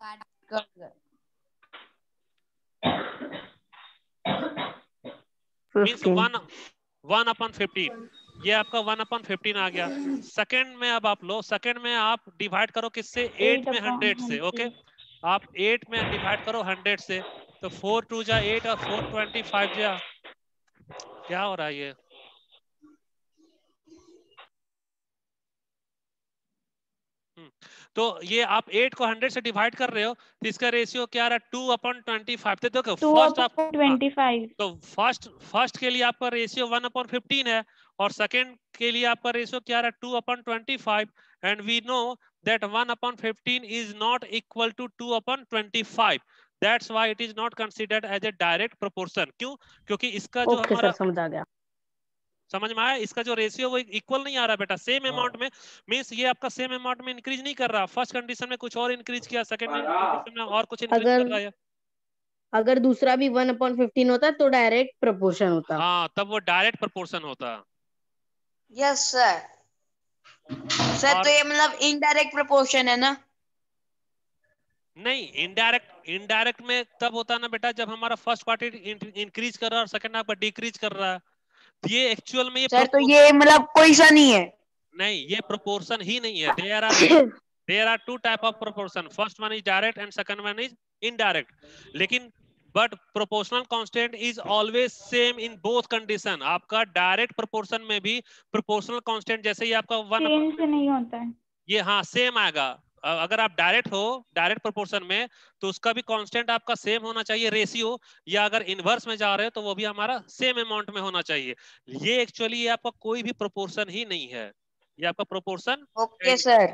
means one one upon fifteen. ये आपका वन अपॉन फिफ्टीन आ गया। सेकंड में अब आप लो, सेकंड में आप डिवाइड करो किससे, एट में हंड्रेड से। ओके, आप एट में डिवाइड करो हंड्रेड से, तो फोर टू जा एट और फोर ट्वेंटी फाइव जा, क्या हो रहा है ये, तो ये आप एट को हंड्रेड से डिवाइड कर रहे हो तो इसका रेशियो क्या आ रहा है, टू अपॉन ट्वेंटी फाइव। तो देखो फर्स्ट आप ट्वेंटी फाइव, तो फर्स्ट फर्स्ट के लिए आपका रेशियो वन अपॉन फिफ्टीन है और सेकंड के लिए आपका रेशियो क्या आ रहा है, two upon twenty five. And we know that one upon fifteen is not equal to two upon twenty five. That's why it is not considered as a direct proportion. क्यों, क्योंकि इसका जो okay, हमारा समझ आ गया, समझ में आया, इसका जो रेशियो वो इक्वल नहीं आ रहा बेटा, सेम अमाउंट में। मींस ये आपका सेम अमाउंट में इंक्रीज नहीं कर रहा। फर्स्ट कंडीशन में कुछ और इंक्रीज किया, सेकंड कंडीशन में और कुछ इंक्रीज कर रहा है। अगर दूसरा भी वन अपॉन फिफ्टीन होता तो डायरेक्ट प्रोपोर्शन होता। हाँ, तब वो डायरेक्ट प्रोपोर्शन होता। Yes sir. सर तो ये मतलब इनडायरेक्ट प्रोपोर्शन है ना? नहीं, इनडायरेक्ट इनडायरेक्ट में तब होता है ना बेटा जब हमारा फर्स्ट क्वांटिटी इंक्रीज कर रहा है और सेकंड आपका डिक्रीज कर रहा है। तो ये एक्चुअल में ये सर तो ये मतलब कोई सा नहीं है? नहीं, ये प्रोपोर्शन ही नहीं है। There are there are two type of proportion, first one is direct and second one is indirect. लेकिन but proportional constant is always same in both condition. आपका डायरेक्ट प्रोपोर्शन में भी प्रोपोर्शनल कांस्टेंट जैसे ही आपका one से नहीं होता है ये, हाँ सेम आएगा। अगर आप डायरेक्ट हो डायरेक्ट प्रोपोर्शन में तो उसका भी कांस्टेंट आपका सेम होना चाहिए रेशियो, या अगर इनवर्स में जा रहे हो तो वो भी हमारा सेम अमाउंट में होना चाहिए। ये एक्चुअली ये आपका कोई भी प्रोपोर्शन ही नहीं है, ये आपका प्रोपोर्शन। Okay sir.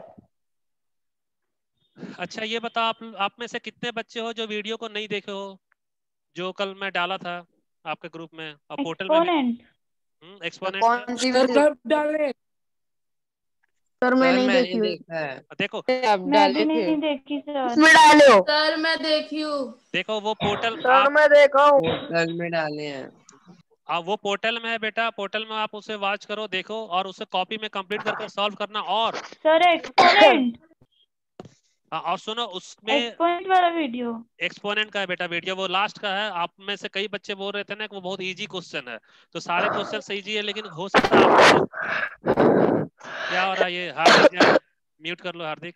अच्छा ये बता, आप आप में से कितने बच्चे हो जो वीडियो को नहीं देखे हो, जो कल मैं डाला था आपके ग्रुप में और पोर्टल में? एक्सपोनेंट कौन सी वीडियो डाले? सर मैं नहीं मैंने देखी देखा है। देखो आप मैं डाले भी थे, नहीं देखी सर। इसमें डाले हो? सर मैं देखी हूँ। देखो वो पोर्टल सर मैं देखा हूँ, पोर्टल में डाले हैं। आप वो पोर्टल में है बेटा, पोर्टल में आप उसे वॉच करो, देखो और उसे कॉपी में कंप्लीट करके सॉल्व करना। और सर एक्सपोनेंट, और सुनो उसमें एक्सपोनेंट वाला वीडियो, एक्सपोनेंट का है बेटा वीडियो, वो लास्ट का है। आप में से कई बच्चे बोल रहे थे ना कि वो बहुत इजी क्वेश्चन है, तो सारे क्वेश्चन इजी है लेकिन हो सकता है आप क्या हो रहा है ये, हार्दिक म्यूट कर लो हार्दिक।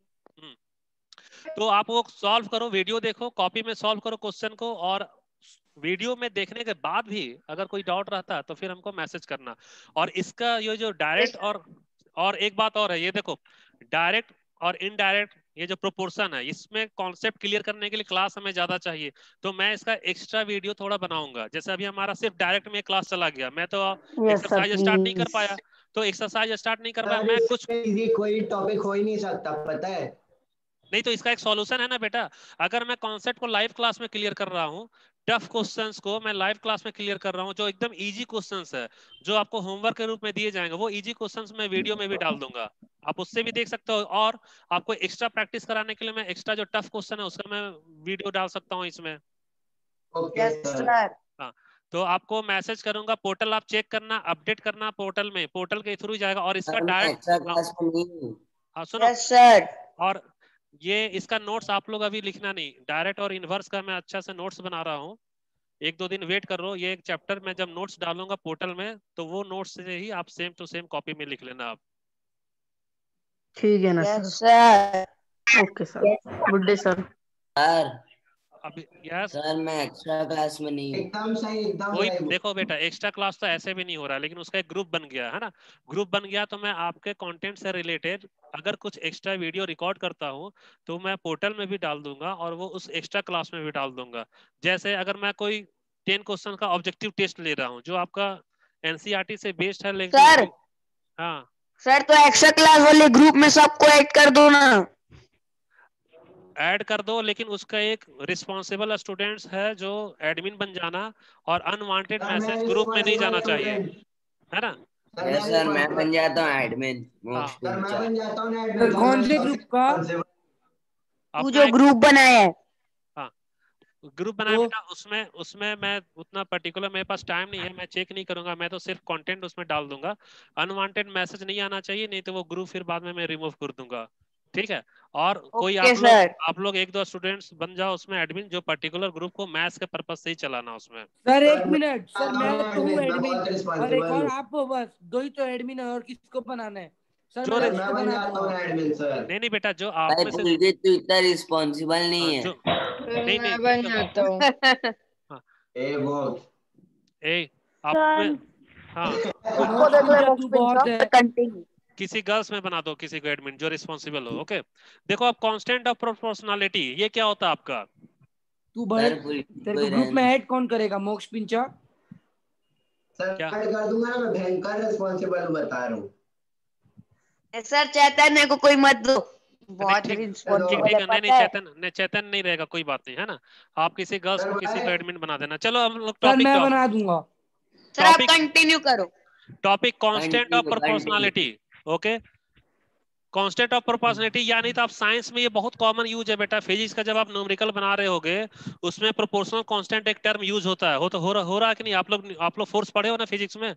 तो आप वो सॉल्व करो, वीडियो देखो, कॉपी में सॉल्व करो क्वेश्चन को, और वीडियो में देखने के बाद भी अगर कोई डाउट रहता है तो फिर हमको मैसेज करना। और इसका ये जो डायरेक्ट और और एक बात और है, ये देखो डायरेक्ट और इनडायरेक्ट ये जो प्रोपोर्शन है इसमें कॉन्सेप्ट क्लियर करने के लिए क्लास हमें ज्यादा चाहिए, तो मैं इसका एक्स्ट्रा वीडियो थोड़ा बनाऊंगा। जैसे अभी हमारा सिर्फ डायरेक्ट में क्लास चला गया, मैं तो एक्सरसाइज स्टार्ट नहीं कर पाया, तो एक्सरसाइज स्टार्ट नहीं कर पाया मैं कुछ इजी कोई टॉपिक हो ही नहीं सकता, पता है? नहीं। तो इसका एक सॉल्यूशन है ना बेटा, अगर मैं कॉन्सेप्ट को लाइव क्लास में क्लियर कर रहा हूँ, टफ क्वेश्चंस को मैं लाइव क्लास में क्लियर कर रहा हूँ, जो एकदम इजी क्वेश्चंस है जो आपको होमवर्क के रूप में दिए जाएंगे, वो इजी क्वेश्चंस मैं वीडियो में भी डाल दूंगा, आप उससे भी देख सकते हो। और आपको एक्स्ट्रा प्रैक्टिस कराने के लिए मैं एक्स्ट्रा जो टफ क्वेश्चन है उसका मैं वीडियो डाल सकता हूँ इसमें। Okay sir. हाँ, तो आपको मैसेज करूंगा, पोर्टल आप चेक करना, अपडेट करना पोर्टल में, पोर्टल के थ्रू जाएगा। और इसका डायरेक्ट हाँ सुनो यस सर। और ये इसका नोट्स आप लोग अभी लिखना नहीं, डायरेक्ट और इनवर्स का मैं अच्छा से नोट्स बना रहा हूँ, एक दो दिन वेट कर लो। ये एक चैप्टर में जब नोट्स डालूंगा पोर्टल में तो वो नोट्स से ही आप सेम टू सेम कॉपी में लिख लेना आप। ठीक है ना yes sir? Sir. Okay sir, good day sir. Sir अभी यस सर मैं एक्स्ट्रा क्लास में नहीं हूँ। एकदम सही, एकदम वही सही। देखो बेटा, एक्स्ट्रा क्लास तो ऐसे भी नहीं हो रहा, लेकिन उसका एक ग्रुप बन गया है ना, ग्रुप बन गया तो मैं आपके कंटेंट से रिलेटेड अगर कुछ एक्स्ट्रा वीडियो रिकॉर्ड करता हूँ तो मैं पोर्टल में भी डाल दूंगा और वो उस एक्स्ट्रा क्लास में भी डाल दूंगा। जैसे अगर मैं कोई टेन क्वेश्चन का ऑब्जेक्टिव टेस्ट ले रहा हूँ जो आपका एनसीईआरटी से बेस्ड है, लेकिन सर हाँ सर तो एक्स्ट्रा क्लास वाले ग्रुप में सबको ऐड कर दो ना। ऐड कर दो, लेकिन उसका एक रिस्पॉन्सिबल स्टूडेंट्स है जो एडमिन बन जाना, और अनवांटेड मैसेज ग्रुप में नहीं जाना चाहिए, है ना। यस सर, मैं बन जाता हूँ एडमिन। हाँ सर मैं बन जाता हूँ ना सर एडमिन। कौन से ग्रुप का? तू जो ग्रुप बनाया है हाँ ग्रुप बनाया तो बेटा, उसमें उसमें मैं उतना पर्टिकुलर मेरे पास टाइम नहीं है, मैं चेक नहीं करूंगा, मैं तो सिर्फ कंटेंट उसमें डाल दूंगा। अनवांटेड मैसेज नहीं आना चाहिए, नहीं तो वो ग्रुप फिर बाद में मैं रिमूव कर दूंगा, ठीक है। और कोई ओके आप लोग सर। आप लोग एक दो स्टूडेंट्स बन जाओ उसमें एडमिन, जो पर्टिकुलर ग्रुप को मैथ्स के पर्पज से ही चलाना उसमें। सर एक मिनट, सर मैं तो हूँ मैं एडमिन बहुत और एक रिस्पॉन्सिबल और हूँ। आप हो, बस दो ही तो एडमिन है, और किसको बनाना है? सर जो मैं रे- लिस्ट मैं बन बना जाता हूँ दूंगा। ना एडमिन सर। नहीं नहीं बेटा, जो आप भाई में से पुलजीत तू इतना रिस्पॉन्सिबल हाँ, नहीं है। जो सर नहीं नहीं मैं बन जो- जाता हूँ। हाँ, ए वो ए आप में हाँ उसको देख ले मोक्ष मुक्स तू बहुत है। कंटिन्यू। किसी गर्ल्स में बना दो किसी को एडमिन जो रिस्पॉन्सिबल हो। ओके देखो, अब कांस्टेंट ऑफ प्रोपोर्शनलिटी ये क्या होता है आपका? तू बड़े सर पुलजीत तेरे को को ग्रुप में रहने ऐड कौन करेगा? मोक्ष पिंचा। सर क्या ऐड कर दूंगा ना, मैं भयंकर रिस्पॉन्सिबल बता रहा हूँ। सर चैतन्य को कोई मत दो, नहीं बहुत ठीक ठीक रिस्पॉन्सिबल ठीक है है, नहीं नहीं पता है। चैतन नहीं चैतन नहीं रहेगा, कोई बात नहीं, है ना। आप किसी गर्ल्स सर में किसी को बताए एडमिन बना देना। चलो हम लोग सर टॉपिक मैं टॉप बना दूंगा। सर आप टॉपिक कंटिन्यू करो। Topic constant of continue continue. Proportionality. Okay constant of proportionality, यानी तो आप साइंस में ये बहुत कॉमन यूज है बेटा। फिजिक्स का जब आप न्यूमेरिकल बना रहे होगे उसमें प्रोपोर्शनल कांस्टेंट एक टर्म यूज होता है। हो तो हो रहा हो रहा है कि नहीं? आप लोग आप लोग फोर्स पढ़े हो ना फिजिक्स में?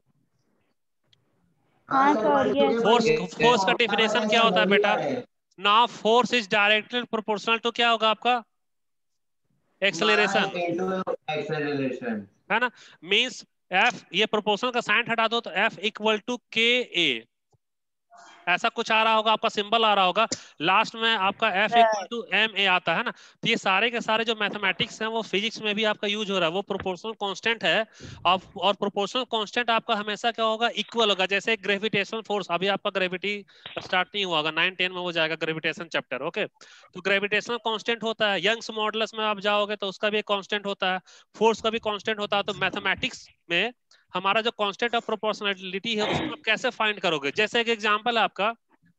हाँ सर पढ़ चुके, पर फोर्स ये फोर्स का फॉर्मूला पता डेफिनेशन है क्या सर, होता है वो नहीं बेटा? पढ़े। ना force is directly proportional to क्या होगा आपका? Acceleration, mass into acceleration. है ना। मींस एफ, ये प्रोपोर्शनल का साइन हटा दो तो एफ इक्वल टू के ए, ऐसा कुछ आ रहा होगा, आपका सिंबल आ रहा होगा लास्ट में, आपका F equal to M A आता है ना। तो ये सारे के सारे जो मैथमेटिक्स हैं वो फिजिक्स में भी आपका यूज हो रहा है, वो प्रोपोर्शनल कांस्टेंट है। और और प्रोपोर्शनल कांस्टेंट आपका हमेशा क्या होगा? इक्वल होगा। जैसे ग्रेविटेशनल फोर्स, अभी आपका ग्रेविटी स्टार्ट नहीं हुआ होगा, नाइन टेन में हो जाएगा ग्रेविटेशन चैप्टर। ओके तो ग्रेविटेशनल कांस्टेंट होता है, यंग्स मॉडुलस में आप जाओगे तो उसका भी एक कांस्टेंट होता है, फोर्स का भी कांस्टेंट होता है। तो मैथमेटिक्स में हमारा जो कांस्टेंट ऑफ प्रोपोर्शनलिटी है उसको आप कैसे फाइंड करोगे? जैसे एक एग्जांपल है आपका,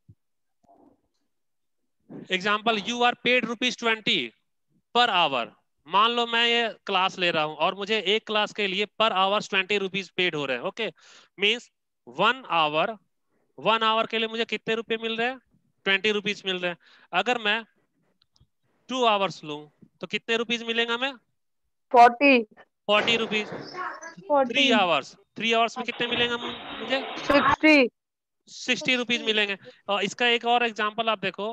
example you are paid rupees twenty per hour. मान लो मैं ये क्लास ले रहा हूं और मुझे एक क्लास के लिए per hour twenty rupees paid हो रहे हैं। Okay means one hour one hour के लिए मुझे कितने रुपए मिल रहे हैं? ट्वेंटी रुपीज मिल रहे हैं। अगर मैं टू आवर्स लूं तो कितने रुपीज मिलेगा? मैं forty forty rupees. Three forty hours three hours में कितने मिलेंगे मुझे? सिक्सटी। सिक्सटी रुपीज मिलेंगे। और इसका एक और एग्जाम्पल आप देखो,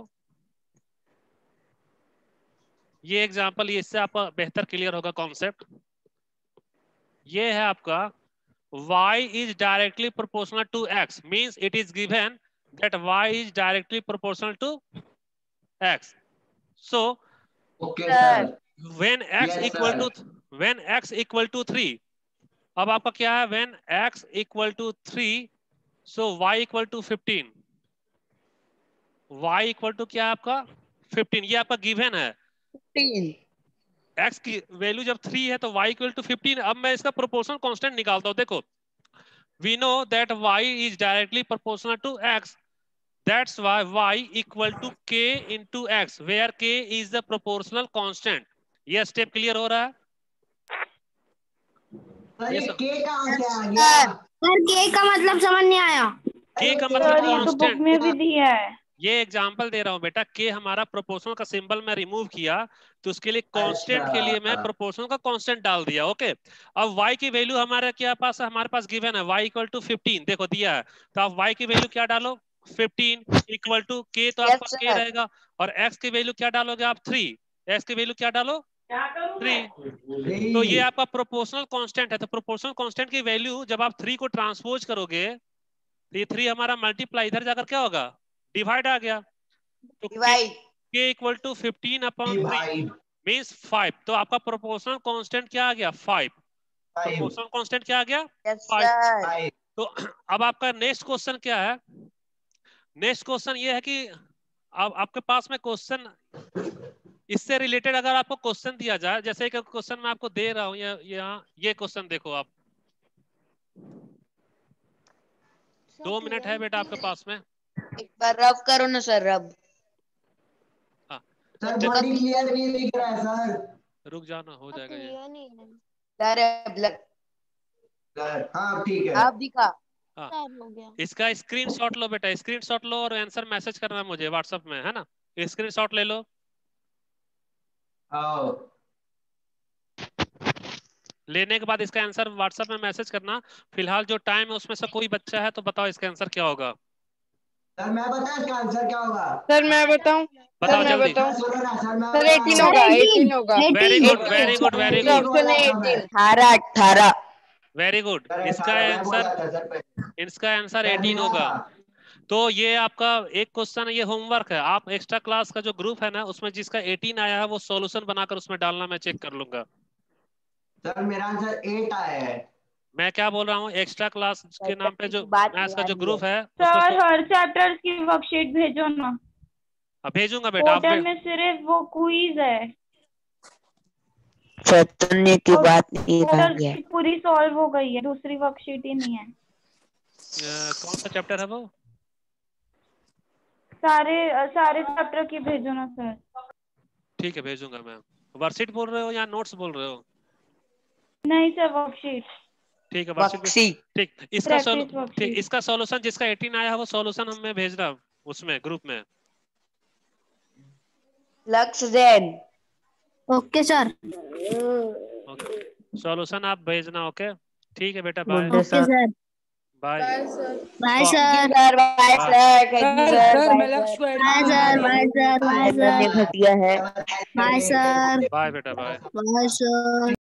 ये एग्जांपल, ये इससे आपका बेहतर क्लियर होगा कॉन्सेप्ट। ये है आपका y is directly proportional to x, means it is given that y is directly proportional to x. So okay sir. when x Yes, equal sir. to when x equal to three, अब आपका क्या है? when x equal to three, so y equal to fifteen. y equal to क्या है आपका? Fifteen. ये आपका given है। x की वैल्यू जब थ्री है तो y इक्वल टू फिफ्टीन। अब मैं इसका प्रोपोर्शनल कांस्टेंट निकालता हूं। देखो we know that y is directly proportional to x, that's why y equal to k into x, where k is the proportional constant। ये स्टेप क्लियर हो रहा है? सर ये ये सब के कहाँ से आ गया? सर के का मतलब समझ नहीं आया। k का के मतलब सर ये तो बुक कांस्टेंट। में भी दिया है। ये एग्जांपल दे रहा हूं बेटा, के हमारा प्रोपोर्शनल का सिंबल मैं रिमूव किया तो उसके लिए कांस्टेंट के लिए मैं प्रोपोर्शनल का कांस्टेंट डाल दिया। ओके अब y की वैल्यू हमारे क्या पास है? हमारे पास गिवन है y इक्वल टू फिफ्टीन, देखो दिया है। तो आप y की वैल्यू क्या डालो? फिफ्टीन इक्वल टू k, तो आपका Yes, k sir. रहेगा। और x की वैल्यू क्या डालोगे आप? थ्री। x की वैल्यू क्या डालो? थ्री। तो ये आपका प्रोपोर्शनल कांस्टेंट है। तो प्रोपोर्शनल कांस्टेंट की वैल्यू जब आप थ्री को ट्रांसपोज करोगे तो ये थ्री हमारा मल्टीप्लाई इधर जाकर क्या होगा? डिवाइड आ गया। तो divide. k equal to fifteen upon three means five. तो आपका प्रोपोर्शनल कांस्टेंट क्या आ गया? फाइव। प्रोपोर्शनल कांस्टेंट क्या आ गया? Yes five. सर। तो अब आपका नेक्स्ट क्वेश्चन क्या है? नेक्स्ट क्वेश्चन ये है कि अब आपके पास में क्वेश्चन इससे रिलेटेड अगर आपको क्वेश्चन दिया जाए, जैसे कि क्वेश्चन मैं आपको दे रहा हूँ, या यहाँ ये क्वेश्चन देखो आप, दो मिनट है बेटा आपके पास में। एक बार रब करो ना सर, रब। हाँ सर बॉडी क्लियर नहीं दिख रहा है सर। रुक जाना, हो जाएगा ये। हाँ ठीक है, आप दिखा। हाँ इसका स्क्रीनशॉट लो बेटा, स्क्रीनशॉट लो और आंसर मैसेज करना मुझे व्हाट्सएप में, है ना? स्क्रीनशॉट ले लो। आओ। लेने के बाद इसका आंसर व्हाट्सएप में मैसेज करना। फिलहाल जो टाइम है उसमें से कोई बच्चा है तो बताओ इसका आंसर क्या होगा। सर मैं बताऊं इसका आंसर क्या होगा? सर मैं बताऊं? बताओ सर मैं जल्दी। बताऊं? सुनो ना सर, मैं सर एटीन होगा, एटीन होगा। Very good very good very good option है एटीन। अठारह अठारह। Very good. इसका आंसर इसका आंसर एटीन होगा। तो ये आपका एक क्वेश्चन है, ये होमवर्क है। आप एक्स्ट्रा क्लास का जो ग्रुप है ना, उसमें जिसका एटीन आया है वो सॉल्यूशन बनाकर उसमें डालना, मैं चेक कर लूंगा। सर मेरा आंसर एट आया है। मैं क्या बोल रहा हूँ, एक्स्ट्रा क्लास के नाम पे जो मैथ्स का जो ग्रुप है सर हर चैप्टर की वर्कशीट भेजो ना। भेजूंगा बेटा। आप पोर्टल में सिर्फ वो क्विज है, चैतन्य की बात नहीं है, पूरी सॉल्व हो गई है, दूसरी वर्कशीट ही नहीं है। कौन सा चैप्टर है वो? सारे सारे चैप्टर की भेजो ना सर। ठीक है भेजूंगा मैं। वर्कशीट बोल रहे हो या नोट्स बोल रहे हो? नहीं सर वर्कशीट। ठीक है वर्कशीट। ठीक इसका ठीक इसका सॉल्यूशन जिसका एटीन आया है वो सॉल्यूशन हमें भेजना उसमें ग्रुप में। Lakshya Jain. Okay sir. Okay solution आप भेजना। ओके ठीक है बेटा, bye. Okay sir, bye bye sir. Bye sir, bye sir, thank you sir, sir मैं बाय लक्ष्य को add bye sir, bye sir, bye sir, घटिया है। बाय सर, बाय बेटा, बाय। Bye sir.